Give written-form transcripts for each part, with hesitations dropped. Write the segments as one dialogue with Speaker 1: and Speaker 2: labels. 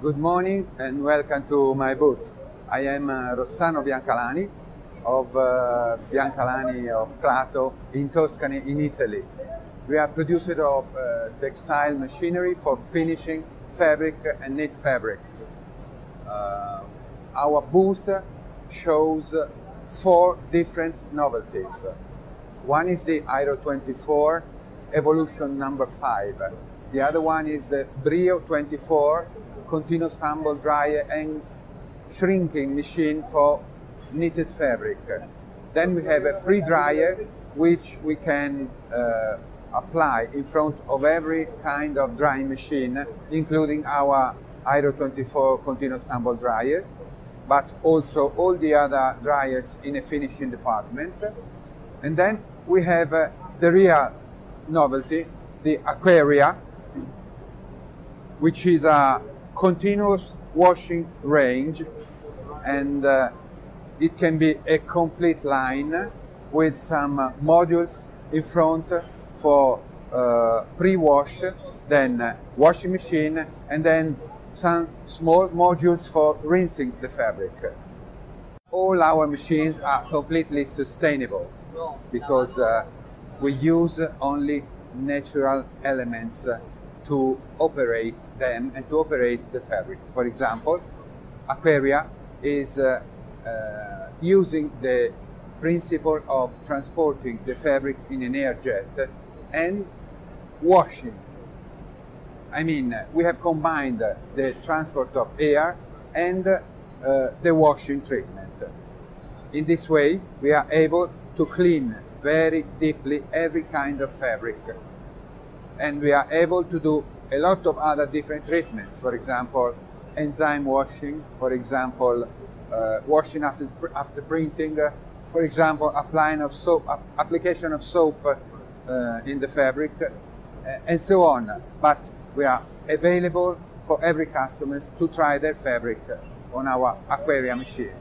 Speaker 1: Good morning and welcome to my booth. I am Rossano Biancalani of Biancalani of Prato in Tuscany in Italy. We are producer of textile machinery for finishing fabric and knit fabric. Our booth shows 4 different novelties. One is the Aero 24 Evolution number 5. The other one is the Brio 24 continuous tumble dryer and shrinking machine for knitted fabric. Then we have a pre-dryer which we can apply in front of every kind of drying machine, including our Aero 24 continuous tumble dryer, but also all the other dryers in a finishing department. And then we have the real novelty, the Aquaria, which is a continuous washing range, and it can be a complete line with some modules in front for pre-wash, then washing machine, and then some small modules for rinsing the fabric. All our machines are completely sustainable because we use only natural elements to operate them and to operate the fabric. For example, Aquaria is using the principle of transporting the fabric in an air jet and washing. I mean, we have combined the transport of air and the washing treatment. In this way, we are able to clean very deeply every kind of fabric. And we are able to do a lot of other different treatments. For example, enzyme washing, for example, washing after printing, for example, application of soap in the fabric, and so on. But we are available for every customer to try their fabric on our Aquaria machine.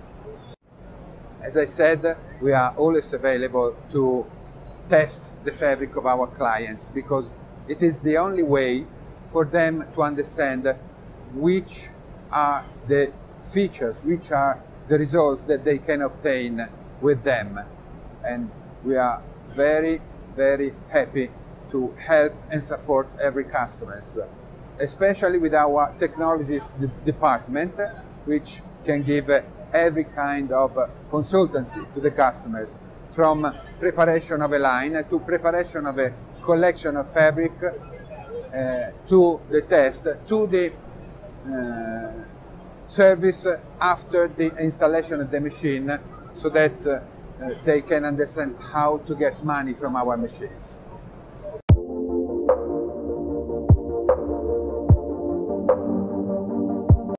Speaker 1: As I said, we are always available to test the fabric of our clients because it is the only way for them to understand which are the features, which are the results that they can obtain with them. And we are very, very happy to help and support every customer, especially with our technologies department, which can give every kind of consultancy to the customers, from preparation of a line to preparation of a collection of fabric, to the test, to the service after the installation of the machine, so that they can understand how to get money from our machines.